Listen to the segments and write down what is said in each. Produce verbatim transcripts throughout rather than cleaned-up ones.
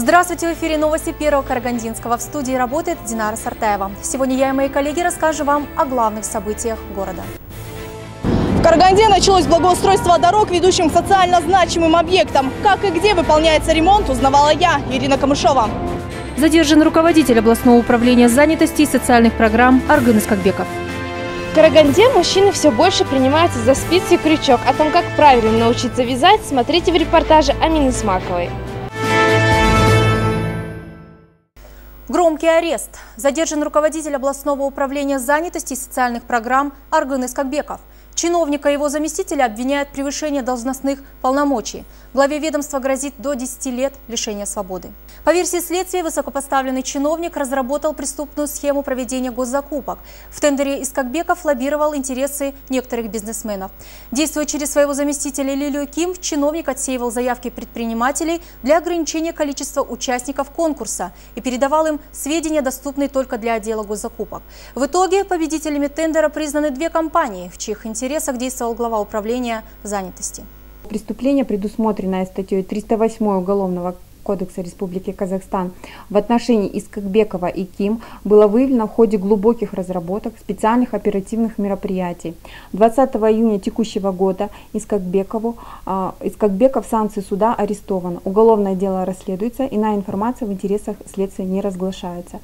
Здравствуйте, в эфире новости Первого Карагандинского. В студии работает Динара Сартаева. Сегодня я и мои коллеги расскажем вам о главных событиях города. В Караганде началось благоустройство дорог, ведущим к социально значимым объектам. Как и где выполняется ремонт, узнавала я, Ирина Камышова. Задержан руководитель областного управления занятости и социальных программ Аргын Искакбеков. В Караганде мужчины все больше принимаются за спицы и крючок. О том, как правильно научиться вязать, смотрите в репортаже Амины Смаковой. Громкий арест. Задержан руководитель областного управления занятости и социальных программ Аргын Искакбеков. Чиновника и его заместителя обвиняют в превышении должностных полномочий. Главе ведомства грозит до десяти лет лишения свободы. По версии следствия, высокопоставленный чиновник разработал преступную схему проведения госзакупок. В тендере Искакбеков лоббировал интересы некоторых бизнесменов. Действуя через своего заместителя Лилию Ким, чиновник отсеивал заявки предпринимателей для ограничения количества участников конкурса и передавал им сведения, доступные только для отдела госзакупок. В итоге победителями тендера признаны две компании, в чьих интересах действовал глава управления занятости. Преступление, предусмотренное статьей триста восьмой Уголовного кодекса Республики Казахстан в отношении Искакбекова и Ким, было выявлено в ходе глубоких разработок специальных оперативных мероприятий. двадцатого июня текущего года Искакбекову, э, Искакбеков санкции суда арестован. Уголовное дело расследуется, иная информация в интересах следствия не разглашается.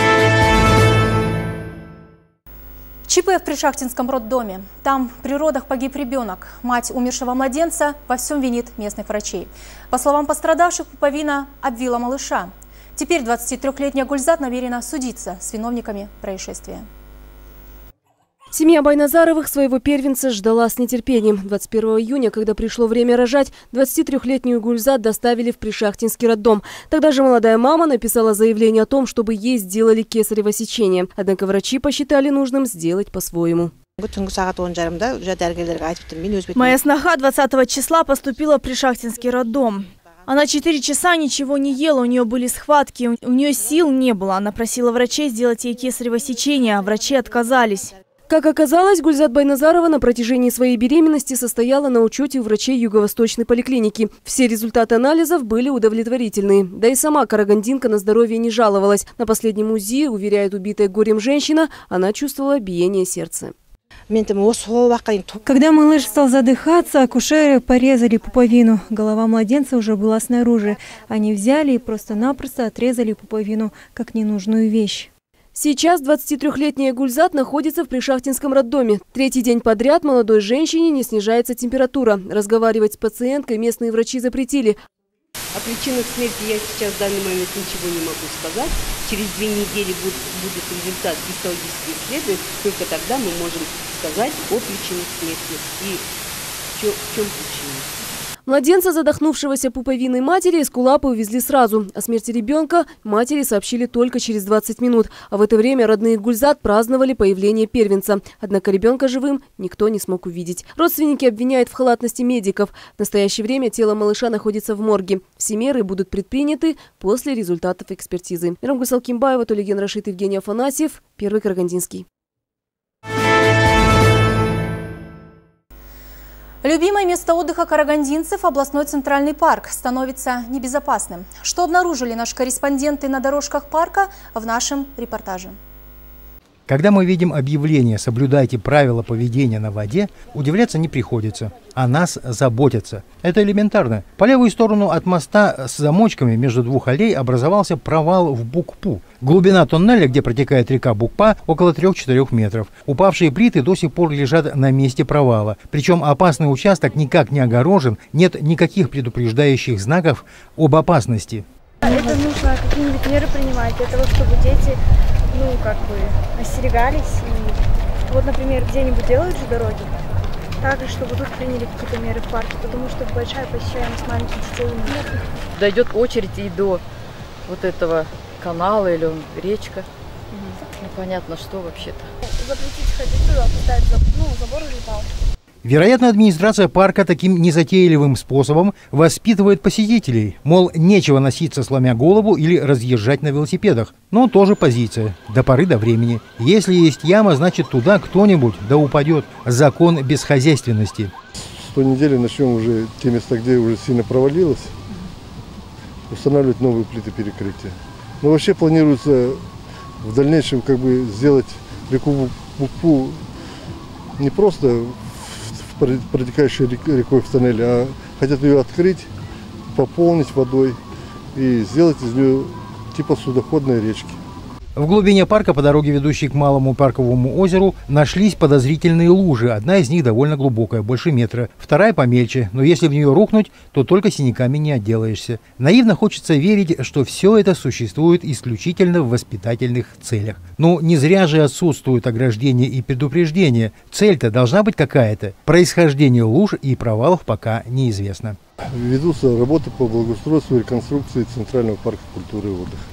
ЧП в Пришахтинском роддоме. Там при родах погиб ребенок. Мать умершего младенца во всем винит местных врачей. По словам пострадавших, пуповина обвила малыша. Теперь двадцатитрёхлетняя Гульзат намерена судиться с виновниками происшествия. Семья Байназаровых своего первенца ждала с нетерпением. двадцать первого июня, когда пришло время рожать, двадцатитрёхлетнюю Гульзат доставили в Пришахтинский роддом. Тогда же молодая мама написала заявление о том, чтобы ей сделали кесарево сечение. Однако врачи посчитали нужным сделать по-своему. Моя сноха двадцатого числа поступила в Пришахтинский роддом. Она четыре часа ничего не ела, у нее были схватки, у нее сил не было. Она просила врачей сделать ей кесарево сечение, а врачи отказались. Как оказалось, Гульзат Байназарова на протяжении своей беременности состояла на учете у врачей Юго-Восточной поликлиники. Все результаты анализов были удовлетворительные. Да и сама карагандинка на здоровье не жаловалась. На последнем УЗИ, уверяет убитая горем женщина, она чувствовала биение сердца. Когда малыш стал задыхаться, акушеры порезали пуповину. Голова младенца уже была снаружи. Они взяли и просто-напросто отрезали пуповину, как ненужную вещь. Сейчас двадцатитрёхлетняя Гульзат находится в Пришахтинском роддоме. Третий день подряд молодой женщине не снижается температура. Разговаривать с пациенткой местные врачи запретили. О причинах смерти я сейчас в данный момент ничего не могу сказать. Через две недели будет, будет результат гистологических исследований. Только тогда мы можем сказать о причинах смерти и в чем, в чем причина. Младенца, задохнувшегося пуповиной матери, эскулапы увезли сразу. О смерти ребенка матери сообщили только через двадцать минут. А в это время родные Гульзат праздновали появление первенца. Однако ребенка живым никто не смог увидеть. Родственники обвиняют в халатности медиков. В настоящее время тело малыша находится в морге. Все меры будут предприняты после результатов экспертизы. Мирам Салкимбаева, Толиген Рашид, Евгений Афанасьев, Первый Карагандинский. Любимое место отдыха карагандинцев, областной центральный парк, становится небезопасным. Что обнаружили наши корреспонденты на дорожках парка, в нашем репортаже. Когда мы видим объявление «Соблюдайте правила поведения на воде», удивляться не приходится. О нас заботятся. Это элементарно. По левую сторону от моста с замочками между двух аллей образовался провал в Букпу. Глубина тоннеля, где протекает река Букпа, около трёх-четырёх метров. Упавшие плиты до сих пор лежат на месте провала. Причем опасный участок никак не огорожен, нет никаких предупреждающих знаков об опасности. Это нужно какие-нибудь меры принимать для того, чтобы дети, ну, как бы, остерегались. И вот, например, где-нибудь делают же дороги, также, чтобы тут приняли какие-то меры в парке, потому что большая посещаемость маленьких детей нет. Дойдет очередь и до вот этого канала или речка. Угу. Непонятно, что вообще-то. Запретить ходить туда, поставить, ну, забор или палки. Вероятно, администрация парка таким незатейливым способом воспитывает посетителей. Мол, нечего носиться, сломя голову, или разъезжать на велосипедах. Но тоже позиция. До поры до времени. Если есть яма, значит туда кто-нибудь да упадет. Закон бесхозяйственности. С понедельника начнем уже те места, где уже сильно провалилось. устанавливать новые плиты перекрытия. Но вообще планируется в дальнейшем как бы сделать реку Букпу не просто протекающей рекой в тоннеле, а хотят ее открыть, пополнить водой и сделать из нее типа судоходной речки. В глубине парка по дороге, ведущей к Малому парковому озеру, нашлись подозрительные лужи. Одна из них довольно глубокая, больше метра, вторая помельче, но если в нее рухнуть, то только синяками не отделаешься. Наивно хочется верить, что все это существует исключительно в воспитательных целях. Но не зря же отсутствуют ограждения и предупреждения. Цель-то должна быть какая-то. Происхождение луж и провалов пока неизвестно. Ведутся работы по благоустройству и реконструкции Центрального парка культуры и отдыха.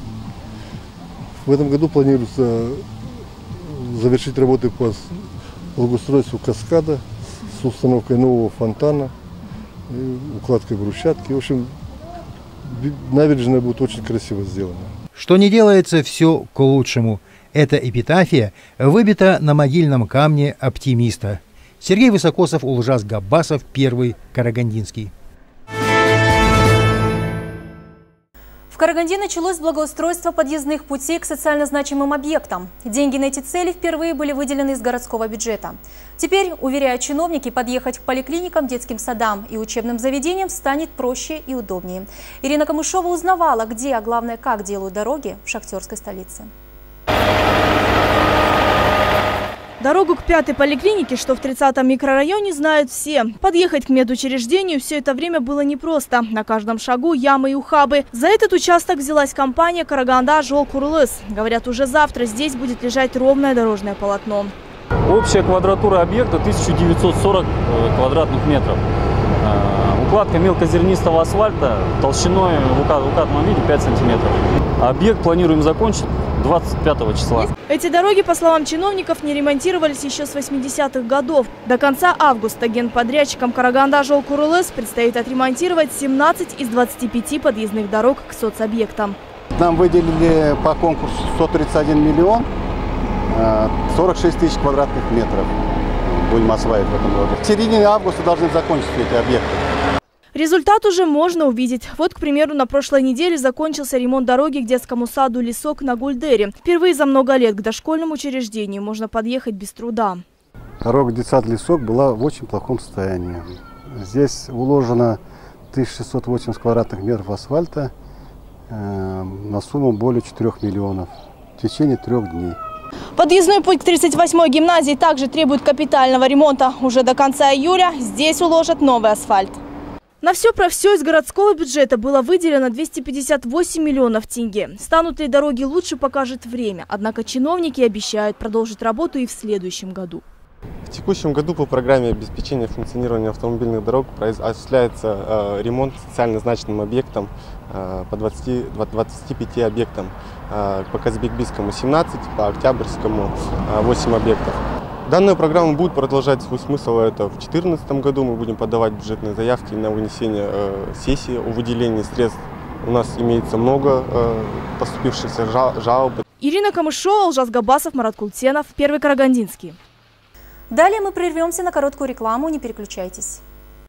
В этом году планируется завершить работы по благоустройству каскада с установкой нового фонтана, укладкой брусчатки. В общем, набережная будет очень красиво сделана. Что не делается, все к лучшему. Эта эпитафия выбита на могильном камне оптимиста. Сергей Высокосов, Улжас Габбасов, Первый Карагандинский. В Караганде началось благоустройство подъездных путей к социально значимым объектам. Деньги на эти цели впервые были выделены из городского бюджета. Теперь, уверяют чиновники, подъехать к поликлиникам, детским садам и учебным заведениям станет проще и удобнее. Ирина Камышова узнавала, где, а главное, как делают дороги в шахтерской столице. Дорогу к пятой поликлинике, что в тридцатом микрорайоне, знают все. Подъехать к медучреждению все это время было непросто. На каждом шагу ямы и ухабы. За этот участок взялась компания «Караганда Жол Курулыс». Говорят, уже завтра здесь будет лежать ровное дорожное полотно. Общая квадратура объекта тысяча девятьсот сорок квадратных метров. Укладка мелкозернистого асфальта толщиной в укатанном виде пять сантиметров. Объект планируем закончить двадцать пятого числа. Эти дороги, по словам чиновников, не ремонтировались еще с восьмидесятых годов. До конца августа генподрядчикам «Караганда Жол Курулыс» предстоит отремонтировать семнадцать из двадцати пяти подъездных дорог к соцобъектам. Нам выделили по конкурсу сто тридцать один миллион, сорок шесть тысяч квадратных метров. Будем осваивать в этом году. В середине августа должны закончиться эти объекты. Результат уже можно увидеть. Вот, к примеру, на прошлой неделе закончился ремонт дороги к детскому саду «Лесок» на Гульдере. Впервые за много лет к дошкольному учреждению можно подъехать без труда. Дорога детсад «Лесок» была в очень плохом состоянии. Здесь уложено тысяча шестьсот восемьдесят квадратных метров асфальта э, на сумму более четырёх миллионов в течение трех дней. Подъездной путь к тридцать восьмой гимназии также требует капитального ремонта. Уже до конца июля здесь уложат новый асфальт. На все про все из городского бюджета было выделено двести пятьдесят восемь миллионов тенге. Станут ли дороги лучше, покажет время. Однако чиновники обещают продолжить работу и в следующем году. В текущем году по программе обеспечения функционирования автомобильных дорог осуществляется э, ремонт социально значимым объектам э, по двадцати, двадцати пяти объектам. Э, по Казбекбийскому семнадцать, по Октябрьскому э, восемь объектов. Данная программа будет продолжать свой смысл. Это в две тысячи четырнадцатом году мы будем подавать бюджетные заявки на вынесение э, сессии о выделении средств. У нас имеется много э, поступивших жалоб. Ирина Камышова, Улжас Габбасов, Марат Култенов, Первый Карагандинский. Далее мы прервемся на короткую рекламу. Не переключайтесь.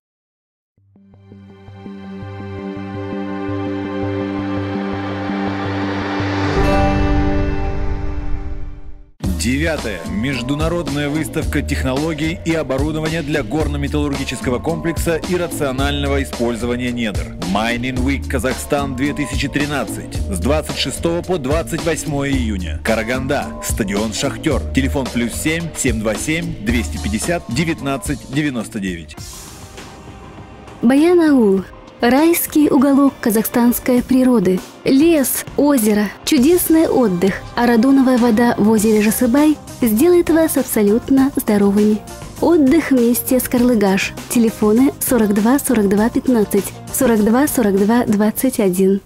Девятая. Международная выставка технологий и оборудования для горно-металлургического комплекса и рационального использования недр. Mining Week Казахстан две тысячи тринадцать. С двадцать шестого по двадцать восьмое июня. Караганда. Стадион «Шахтер». Телефон плюс семь семь два семь двести пятьдесят девятнадцать девяносто девять. Баянаул. Райский уголок казахстанской природы. Лес, озеро, чудесный отдых, а радоновая вода в озере Жасыбай сделает вас абсолютно здоровыми. Отдых вместе с Карлыгаш. Телефоны сорок два сорок два пятнадцать, сорок два сорок два двадцать один.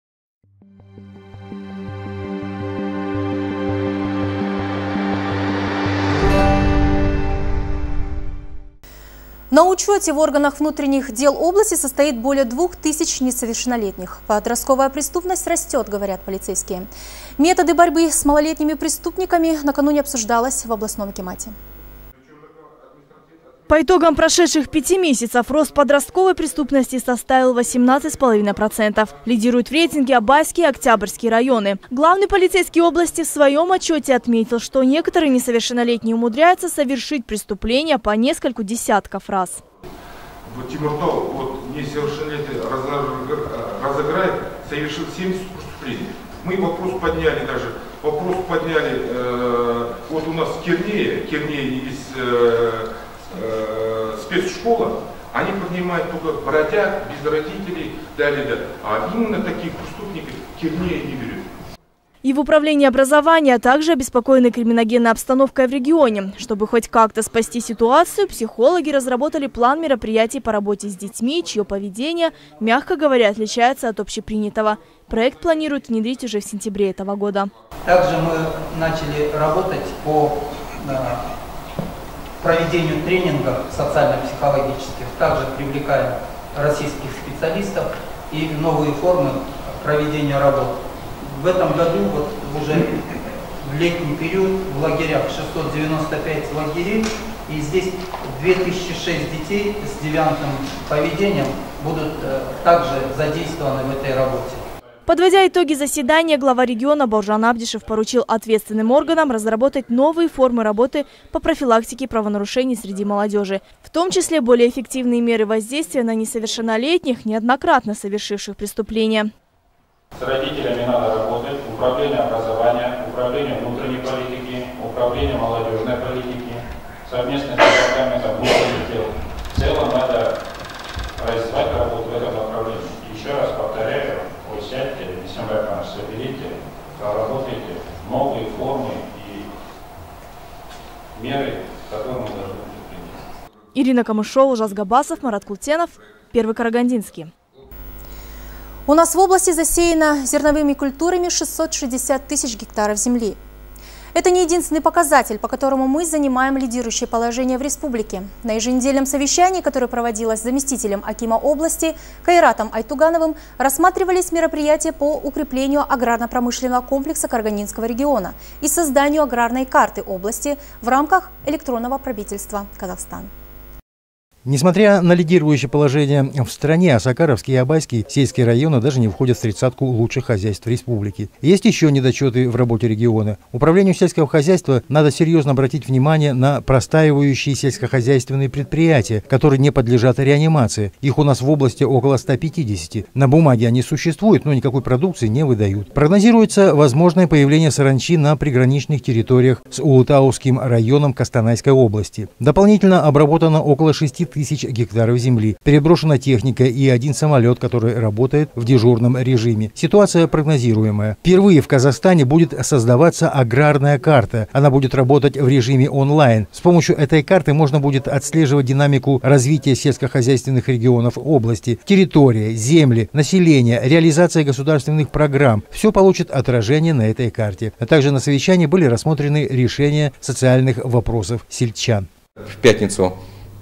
На учете в органах внутренних дел области состоит более двух тысяч несовершеннолетних. Подростковая преступность растет, говорят полицейские. Методы борьбы с малолетними преступниками накануне обсуждалось в областном акимате. По итогам прошедших пяти месяцев рост подростковой преступности составил восемнадцать целых пять десятых процента. Лидируют в рейтинге Абайский и Октябрьский районы. Главный полицейский области в своем отчете отметил, что некоторые несовершеннолетние умудряются совершить преступления по нескольку десятков раз. Вот Тимуртау, вот несовершеннолетний разыграет, совершил семьдесят преступлений. Мы вопрос подняли даже, вопрос подняли, э, вот у нас в Кернее, Кернее есть э, э, спецшкола, они поднимают только бродяг, без родителей, далее, далее. А именно таких преступников Кернее не берет. И в управлении образования также обеспокоены криминогенной обстановкой в регионе. Чтобы хоть как-то спасти ситуацию, психологи разработали план мероприятий по работе с детьми, чье поведение, мягко говоря, отличается от общепринятого. Проект планируют внедрить уже в сентябре этого года. Также мы начали работать по э, проведению тренингов социально-психологических. Также привлекаем российских специалистов и новые формы проведения работ. В этом году, вот уже в летний период, в лагерях шестьсот девяносто пять лагерей, и здесь две тысячи шесть детей с девиантным поведением будут э, также задействованы в этой работе. Подводя итоги заседания, глава региона Бауыржан Абдишев поручил ответственным органам разработать новые формы работы по профилактике правонарушений среди молодежи, в том числе более эффективные меры воздействия на несовершеннолетних, неоднократно совершивших преступления. С родителями надо работать, управление образования, управление внутренней политики, управление молодежной политики, совместно с департаментом внутренних дел. В целом надо развивать работу в этом направлении. Еще раз повторяю, вы сядьте, Бисембай, соберите, проработайте новые формы и меры, которые мы должны принять. Ирина Камышова, Ужас Габасов, Марат Култенов, Первый Карагандинский. У нас в области засеяно зерновыми культурами шестьсот шестьдесят тысяч гектаров земли. Это не единственный показатель, по которому мы занимаем лидирующее положение в республике. На еженедельном совещании, которое проводилось заместителем акима области Кайратом Айтугановым, рассматривались мероприятия по укреплению аграрно-промышленного комплекса Карагандинского региона и созданию аграрной карты области в рамках электронного правительства Казахстана. Несмотря на лидирующее положение в стране, Осакаровский и Абайский сельские районы даже не входят в тридцатку лучших хозяйств республики. Есть еще недочеты в работе региона. Управлению сельского хозяйства надо серьезно обратить внимание на простаивающие сельскохозяйственные предприятия, которые не подлежат реанимации. Их у нас в области около ста пятидесяти. На бумаге они существуют, но никакой продукции не выдают. Прогнозируется возможное появление саранчи на приграничных территориях с Улутауским районом Костанайской области. Дополнительно обработано около шести тысяч гектаров земли. Переброшена техника и один самолет, который работает в дежурном режиме. Ситуация прогнозируемая. Впервые в Казахстане будет создаваться аграрная карта. Она будет работать в режиме онлайн. С помощью этой карты можно будет отслеживать динамику развития сельскохозяйственных регионов области, территория, земли, население, реализация государственных программ. Все получит отражение на этой карте. А также на совещании были рассмотрены решения социальных вопросов сельчан. В пятницу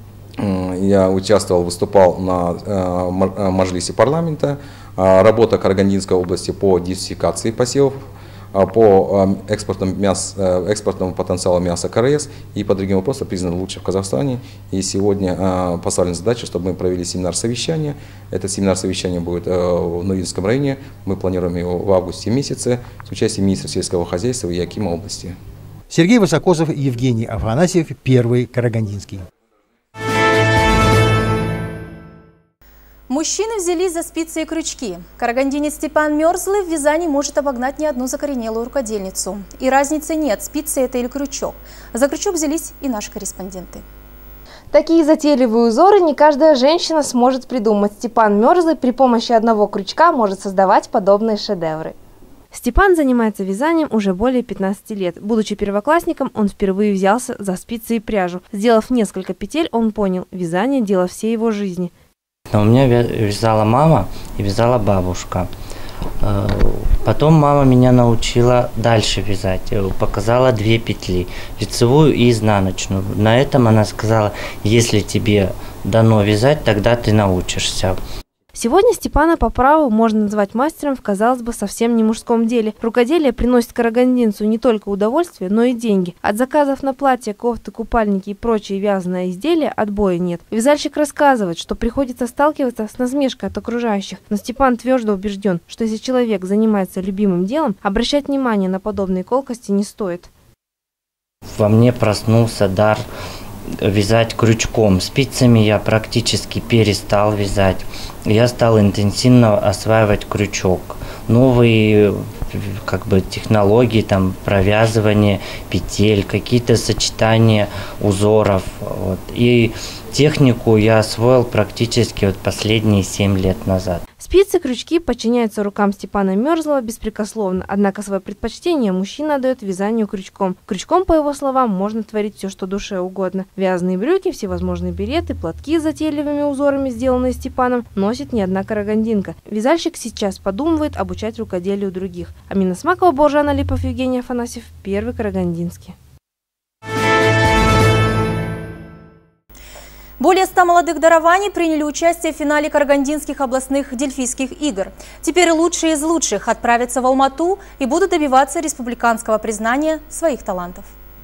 я участвовал, выступал на маджлисе парламента. Работа Карагандинской области по диверсификации посевов, по экспортному, мяса, экспортному потенциалу мяса КРС и по другим вопросам признан лучшим в Казахстане. И сегодня поставлена задача, чтобы мы провели семинар-совещание. Этот семинар-совещание будет в Новинском районе. Мы планируем его в августе месяце с участием министра сельского хозяйства и акима области. Сергей Высокосов и Евгений Афанасьев, Первый Карагандинский. Мужчины взялись за спицы и крючки. Карагандинец Степан Мерзлый в вязании может обогнать не одну закоренелую рукодельницу. И разницы нет, спицы это или крючок. За крючок взялись и наши корреспонденты. Такие затейливые узоры не каждая женщина сможет придумать. Степан Мерзлый при помощи одного крючка может создавать подобные шедевры. Степан занимается вязанием уже более пятнадцати лет. Будучи первоклассником, он впервые взялся за спицы и пряжу. Сделав несколько петель, он понял – вязание – дело всей его жизни. У меня вязала мама и вязала бабушка. Потом мама меня научила дальше вязать, показала две петли, лицевую и изнаночную. На этом она сказала, если тебе дано вязать, тогда ты научишься. Сегодня Степана по праву можно назвать мастером в, казалось бы, совсем не мужском деле. Рукоделие приносит карагандинцу не только удовольствие, но и деньги. От заказов на платья, кофты, купальники и прочие вязаные изделия отбоя нет. Вязальщик рассказывает, что приходится сталкиваться с насмешкой от окружающих, но Степан твердо убежден, что если человек занимается любимым делом, обращать внимание на подобные колкости не стоит. Во мне проснулся дар вязать крючком. Спицами я практически перестал вязать. Я стал интенсивно осваивать крючок. Новые как бы технологии, там провязывание петель, какие-то сочетания узоров. Вот. И технику я освоил практически вот последние семь лет назад. Спицы, крючки подчиняются рукам Степана Мерзлова беспрекословно, однако свое предпочтение мужчина отдает вязанию крючком. Крючком, по его словам, можно творить все, что душе угодно. Вязаные брюки, всевозможные береты, платки с затейливыми узорами, сделанные Степаном, носит не одна карагандинка. Вязальщик сейчас подумывает обучать рукоделию других. Амина Смакова, Боржан Алипов, Евгений Афанасьев, Первый Карагандинский. Более ста молодых дарований приняли участие в финале Карагандинских областных дельфийских игр. Теперь лучшие из лучших отправятся в Алмату и будут добиваться республиканского признания своих талантов.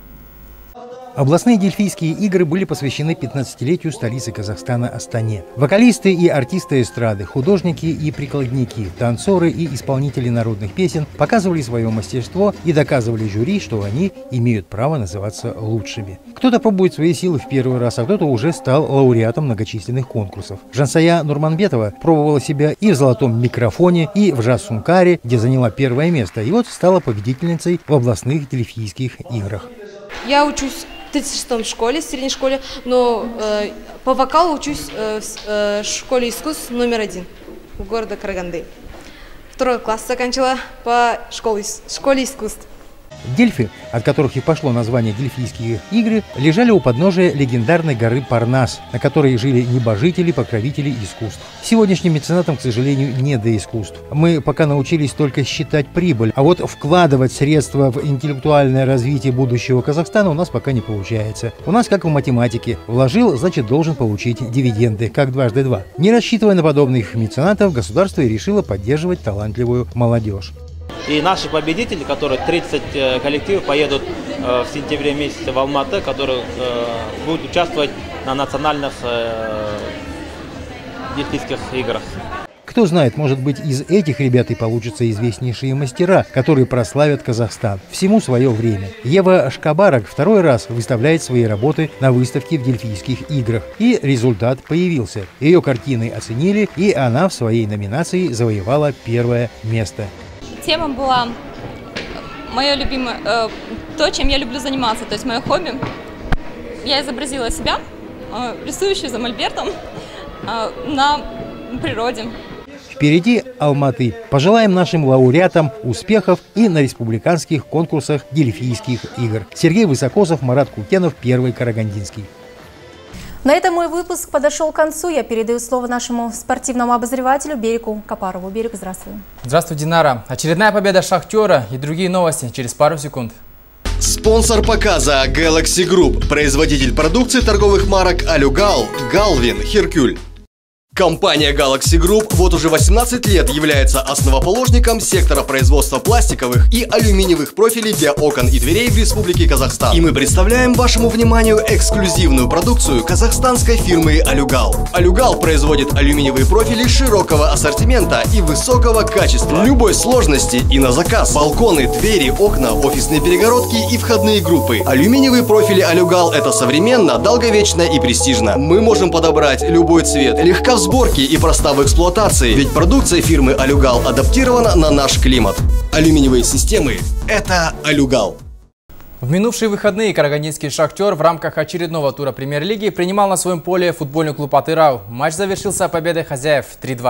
Областные дельфийские игры были посвящены пятнадцатилетию столицы Казахстана Астане. Вокалисты и артисты эстрады, художники и прикладники, танцоры и исполнители народных песен показывали свое мастерство и доказывали жюри, что они имеют право называться лучшими. Кто-то пробует свои силы в первый раз, а кто-то уже стал лауреатом многочисленных конкурсов. Жансая Нурманбетова пробовала себя и в «Золотом микрофоне», и в «Жас-Сункаре», где заняла первое место, и вот стала победительницей в областных дельфийских играх. Я учусь в тридцать шестом школе, в средней школе, но э, по вокалу учусь э, в э, школе искусств номер один в городе Караганды. Второй класс заканчивала по школе, школе искусств. Дельфи, от которых и пошло название дельфийские игры, лежали у подножия легендарной горы Парнас, на которой жили небожители, покровители искусств. Сегодняшним меценатам, к сожалению, не до искусств. Мы пока научились только считать прибыль, а вот вкладывать средства в интеллектуальное развитие будущего Казахстана у нас пока не получается. У нас, как в математике, вложил, значит, должен получить дивиденды, как дважды два. Не рассчитывая на подобных меценатов, государство и решило поддерживать талантливую молодежь. И наши победители, которые тридцать коллективов поедут э, в сентябре месяце в Алматы, которые э, будут участвовать на национальных э, дельфийских играх. Кто знает, может быть, из этих ребят и получатся известнейшие мастера, которые прославят Казахстан. Всему свое время. Ева Шкабарок второй раз выставляет свои работы на выставке в дельфийских играх. И результат появился. Ее картины оценили, и она в своей номинации завоевала первое место. Тема была мое любимое, э, то, чем я люблю заниматься, то есть мое хобби. Я изобразила себя, э, рисующую за мольбертом, э, на природе. Впереди Алматы. Пожелаем нашим лауреатам успехов и на республиканских конкурсах дельфийских игр. Сергей Высокосов, Марат Кукенов, Первый Карагандинский. На этом мой выпуск подошел к концу. Я передаю слово нашему спортивному обозревателю Берику Капарову. Берик, здравствуй. Здравствуй, Динара. Очередная победа «Шахтера» и другие новости через пару секунд. Спонсор показа Galaxy Group, производитель продукции торговых марок Алюгал, Галвин, Херкюль. Компания Galaxy Group вот уже восемнадцать лет является основоположником сектора производства пластиковых и алюминиевых профилей для окон и дверей в Республике Казахстан. И мы представляем вашему вниманию эксклюзивную продукцию казахстанской фирмы Алюгал. Алюгал производит алюминиевые профили широкого ассортимента и высокого качества, любой сложности и на заказ. Балконы, двери, окна, офисные перегородки и входные группы. Алюминиевые профили Алюгал — это современно, долговечно и престижно. Мы можем подобрать любой цвет, легко в сборке и проста в эксплуатации, ведь продукция фирмы Алюгал адаптирована на наш климат. Алюминиевые системы – это Алюгал. В минувшие выходные карагандинский «Шахтер» в рамках очередного тура премьер-лиги принимал на своем поле футбольный клуб «Атырау». Матч завершился победой хозяев три-два.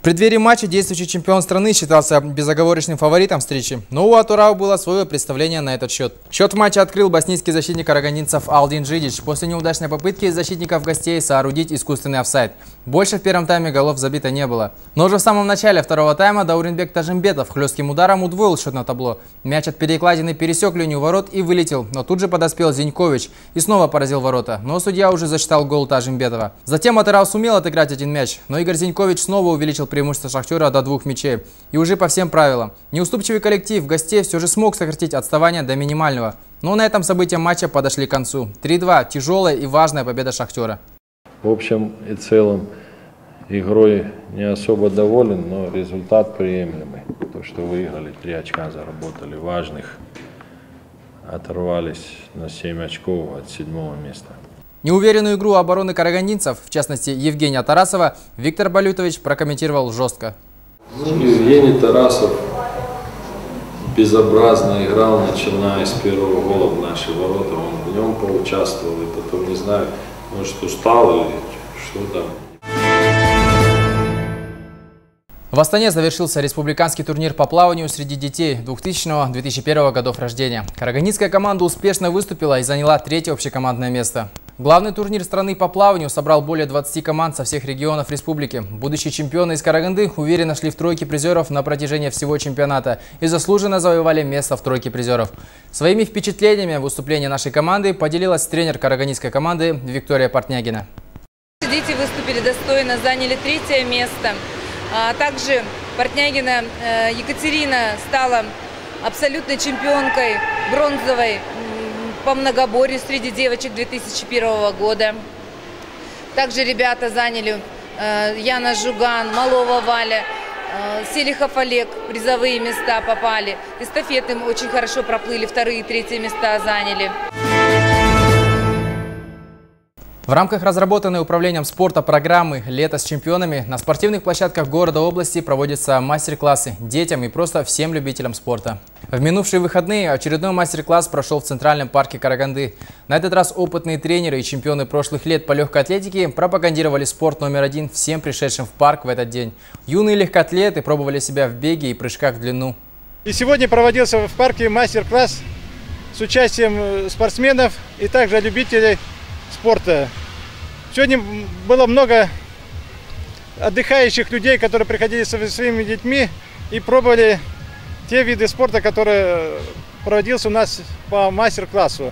преддверии матча действующий чемпион страны считался безоговорочным фаворитом встречи, но у Атурау было свое представление на этот счет. Счет в матче открыл боснийский защитник карагандинцев Алдин Джидич после неудачной попытки защитников гостей соорудить искусственный офсайд. Больше в первом тайме голов забито не было. Но уже в самом начале второго тайма Дауренбек Тажимбетов хлестким ударом удвоил счет на табло. Мяч от перекладины пересек линию ворот и вылетел, но тут же подоспел Зинькович и снова поразил ворота, но судья уже засчитал гол Тажимбетова. Затем Атурау сумел отыграть один мяч, но Игорь Зинькович снова увеличил преимущество «Шахтера» до двух мячей. И уже по всем правилам. Неуступчивый коллектив гостей все же смог сократить отставание до минимального. Но на этом события матча подошли к концу. три-два. Тяжелая и важная победа «Шахтера». В общем и целом игрой не особо доволен, но результат приемлемый. То, что выиграли, три очка заработали важных, оторвались на семь очков от седьмого места. Неуверенную игру обороны карагандинцев, в частности Евгения Тарасова, Виктор Балютович прокомментировал жестко. Евгений Тарасов безобразно играл, начиная с первого гола в наши ворота. Он в нем поучаствовал, и потом, не знаю, может, устал или что там. В Астане завершился республиканский турнир по плаванию среди детей двухтысячного — две тысячи первого годов рождения. Карагандинская команда успешно выступила и заняла третье общекомандное место. Главный турнир страны по плаванию собрал более двадцати команд со всех регионов республики. Будущие чемпионы из Караганды уверенно шли в тройке призеров на протяжении всего чемпионата и заслуженно завоевали место в тройке призеров. Своими впечатлениями выступления нашей команды поделилась тренер карагандинской команды Виктория Портнягина. Дети выступили достойно, заняли третье место. А также Портнягина Екатерина стала абсолютной чемпионкой бронзовой по многоборью среди девочек две тысячи первого года. Также ребята заняли Яна Жуган, Малова Валя, Селихов Олег, призовые места попали. Эстафеты очень хорошо проплыли, вторые и третьи места заняли. В рамках разработанной управлением спорта программы «Лето с чемпионами» на спортивных площадках города и области проводятся мастер-классы детям и просто всем любителям спорта. В минувшие выходные очередной мастер-класс прошел в Центральном парке Караганды. На этот раз опытные тренеры и чемпионы прошлых лет по легкой атлетике пропагандировали спорт номер один всем пришедшим в парк в этот день. Юные легкоатлеты пробовали себя в беге и прыжках в длину. И сегодня проводился в парке мастер-класс с участием спортсменов и также любителей спорта. Сегодня было много отдыхающих людей, которые приходили со своими детьми и пробовали те виды спорта, которые проводился у нас по мастер-классу.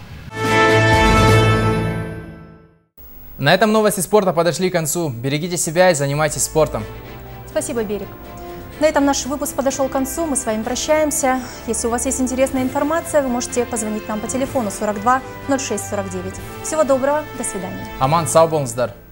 На этом новости спорта подошли к концу. Берегите себя и занимайтесь спортом. Спасибо, Берег. На этом наш выпуск подошел к концу. Мы с вами прощаемся. Если у вас есть интересная информация, вы можете позвонить нам по телефону сорок два ноль шесть сорок девять. Всего доброго, до свидания. Аман сау болыңыздар.